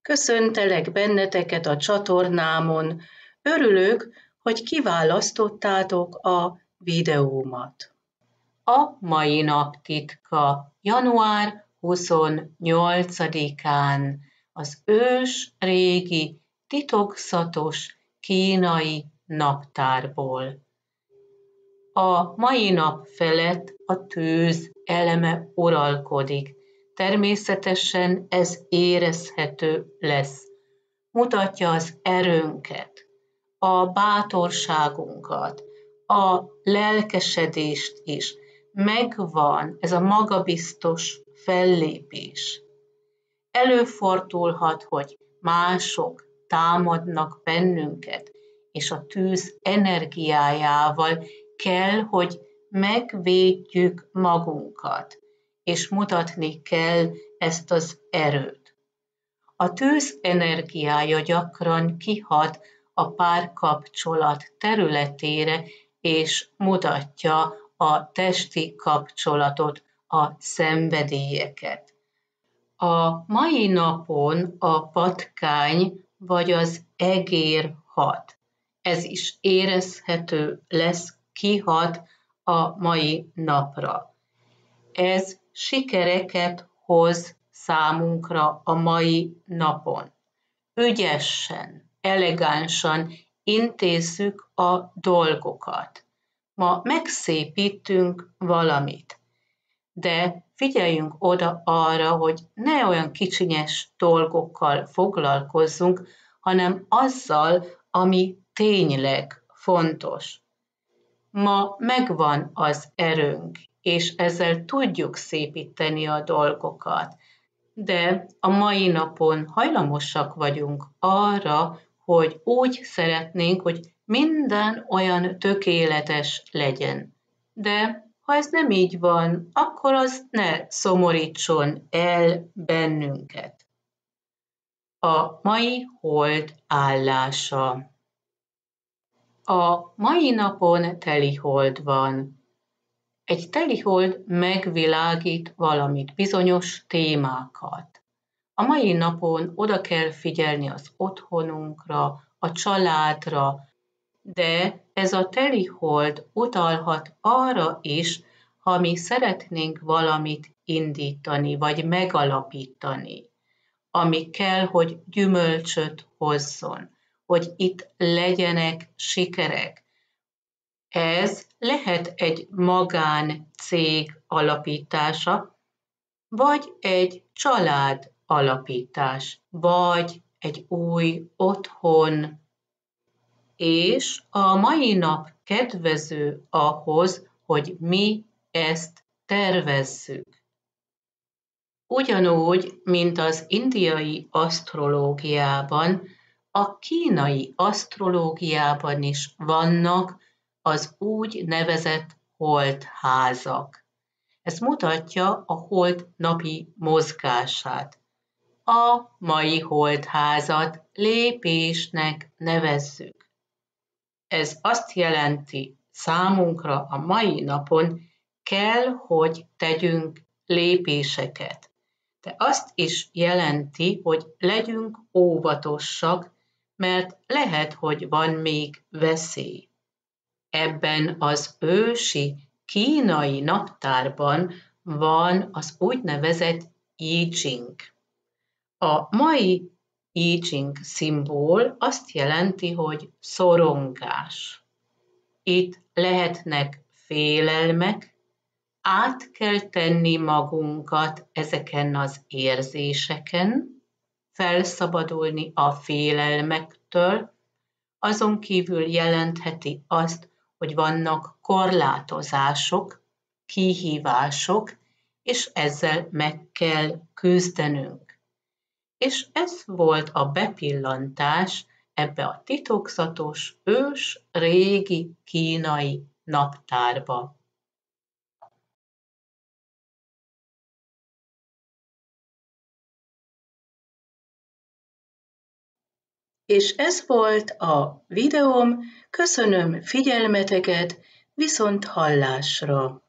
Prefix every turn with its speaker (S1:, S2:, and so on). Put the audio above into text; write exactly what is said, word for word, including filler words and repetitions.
S1: Köszöntelek benneteket a csatornámon. Örülök, hogy kiválasztottátok a videómat. A mai nap titka január huszonnyolcadikán az ős régi titokzatos kínai naptárból. A mai nap felett a tűz eleme uralkodik. Természetesen ez érezhető lesz. Mutatja az erőnket, a bátorságunkat, a lelkesedést is. Megvan ez a magabiztos fellépés. Előfordulhat, hogy mások támadnak bennünket, és a tűz energiájával kell, hogy megvédjük magunkat, és mutatni kell ezt az erőt. A tűz energiája gyakran kihat a párkapcsolat területére, és mutatja a testi kapcsolatot, a szenvedélyeket. A mai napon a patkány vagy az egér hat. Ez is érezhető lesz, kihat a mai napra. Ez sikereket hoz számunkra a mai napon. Ügyesen, elegánsan intézzük a dolgokat. Ma megszépítünk valamit, de figyeljünk oda arra, hogy ne olyan kicsinyes dolgokkal foglalkozzunk, hanem azzal, ami tényleg fontos. Ma megvan az erőnk, és ezzel tudjuk szépíteni a dolgokat, de a mai napon hajlamosak vagyunk arra, hogy úgy szeretnénk, hogy minden olyan tökéletes legyen. De ha ez nem így van, akkor az ne szomorítson el bennünket. A mai hold állása. A mai napon telihold van. Egy telihold megvilágít valamit, bizonyos témákat. A mai napon oda kell figyelni az otthonunkra, a családra, de ez a telihold utalhat arra is, ha mi szeretnénk valamit indítani, vagy megalapítani, ami kell, hogy gyümölcsöt hozzon, hogy itt legyenek sikerek. Ez lehet egy magáncég alapítása, vagy egy család alapítás, vagy egy új otthon. És a mai nap kedvező ahhoz, hogy mi ezt tervezzük. Ugyanúgy, mint az indiai asztrológiában, a kínai asztrológiában is vannak az úgy nevezett holdházak. Ez mutatja a hold napi mozgását. A mai holdházat lépésnek nevezzük. Ez azt jelenti számunkra a mai napon, kell, hogy tegyünk lépéseket. De azt is jelenti, hogy legyünk óvatosak, mert lehet, hogy van még veszély. Ebben az ősi kínai naptárban van az úgynevezett I Ching. A mai I Ching szimbol azt jelenti, hogy szorongás. Itt lehetnek félelmek, át kell tenni magunkat ezeken az érzéseken, felszabadulni a félelmektől, azon kívül jelentheti azt, hogy vannak korlátozások, kihívások, és ezzel meg kell küzdenünk. És ez volt a bepillantás ebbe a titokzatos, ős, régi kínai naptárba. És ez volt a videóm, köszönöm figyelmeteket, viszont hallásra!